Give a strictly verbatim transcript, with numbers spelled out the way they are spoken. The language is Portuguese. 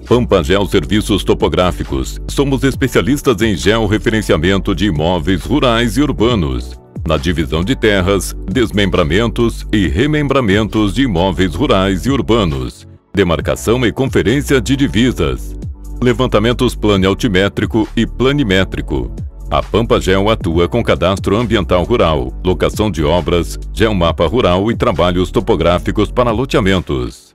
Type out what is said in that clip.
Pampagel Serviços Topográficos. Somos especialistas em georreferenciamento de imóveis rurais e urbanos, na divisão de terras, desmembramentos e remembramentos de imóveis rurais e urbanos, demarcação e conferência de divisas, levantamentos planialtimétrico e planimétrico. A Pampagel atua com cadastro ambiental rural, locação de obras, geomapa rural e trabalhos topográficos para loteamentos.